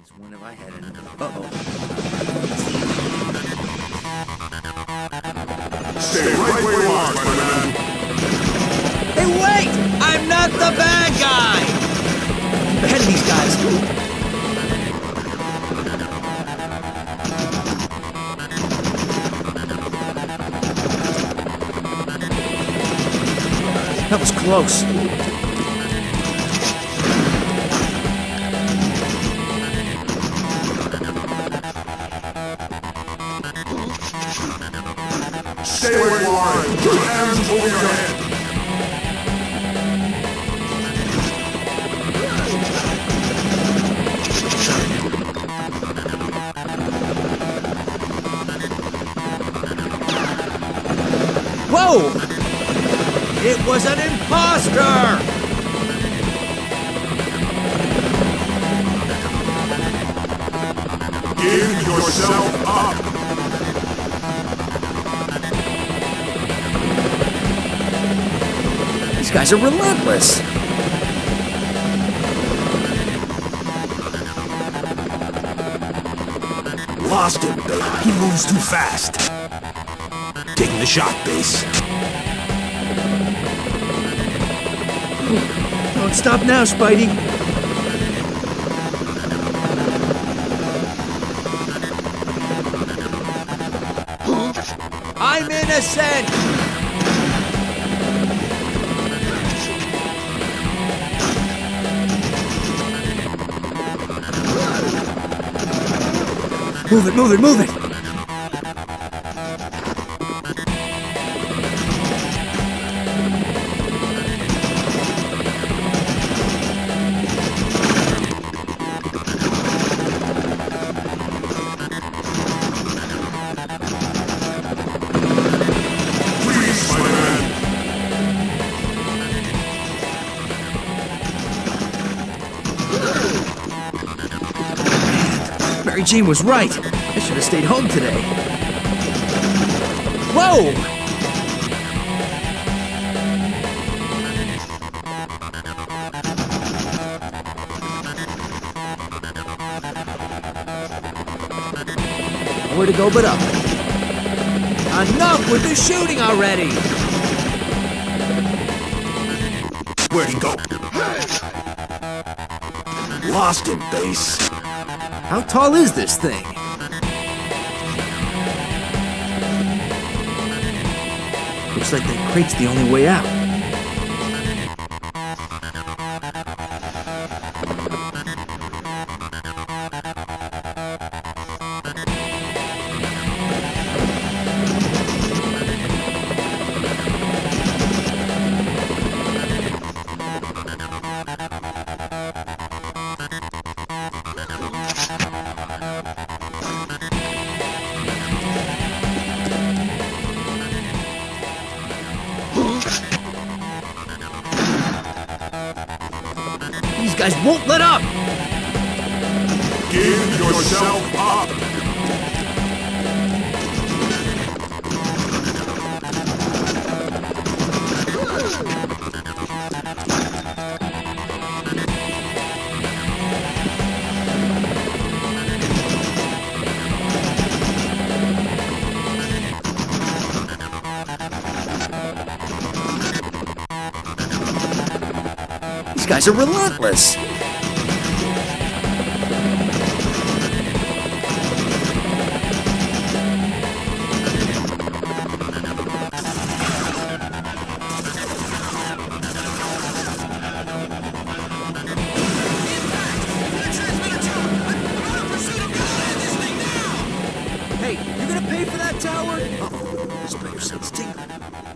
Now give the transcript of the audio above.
Since when have I had an... Uh-oh. Stay right where you are, Spider-Man. Hey, wait! I'm not the bad guy! Keep ahead of these guys. That was close. Stay where you are. Keep your hands over your head. Whoa! It was an imposter! Give yourself up. These guys are relentless. Lost him, baby. He moves too fast. Taking the shot, base. Don't stop now, Spidey. I'm innocent! Move it, move it, move it! Please, Spider-Man. Mary Jane was right. I should have stayed home today. Whoa! Nowhere to go but up. Enough with the shooting already! Where'd he go? Lost him, base. How tall is this thing? Looks like that crate's the only way out. These guys won't let up! Give yourself up. These guys are relentless! Hey, you gonna pay for that tower? Uh-oh, Spider sense tingling.